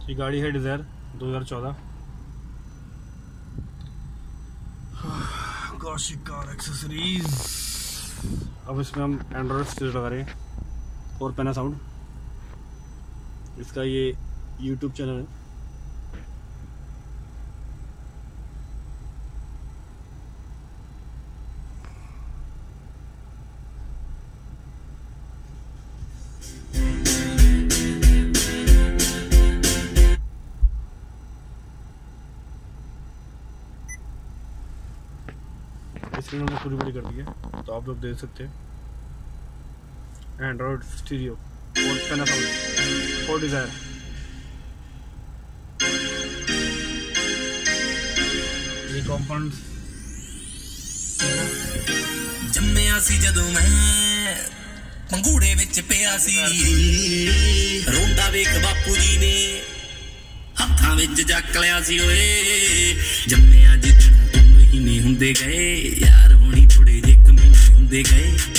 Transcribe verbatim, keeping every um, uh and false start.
ये गाड़ी है डिज़ायर दो हज़ार चौदह। गॉशिक कार एक्सेसरीज। अब इसमें हम एंड्रॉयड स्टिकर लगा रहे हैं और पेना साउंड। इसका ये यूट्यूब चैनल है। इसमें हमने पूरी बड़ी कर दी है, तो आप लोग देख सकते हैं। एंड्रॉयड स्टीरियो और पेना साउंड और डिज़ायर। ये कंपोनेंट्स जम्मिया सी जदों मैं पंगूड़े विच पिया सी, रोंदा वेख बापू जी ने हत्थां विच जक लिया सी। ओए जम्मिया जिद्दों तुम महीने हुंदे गए यार, होनी थोड़े जे कमीने हुंदे गए।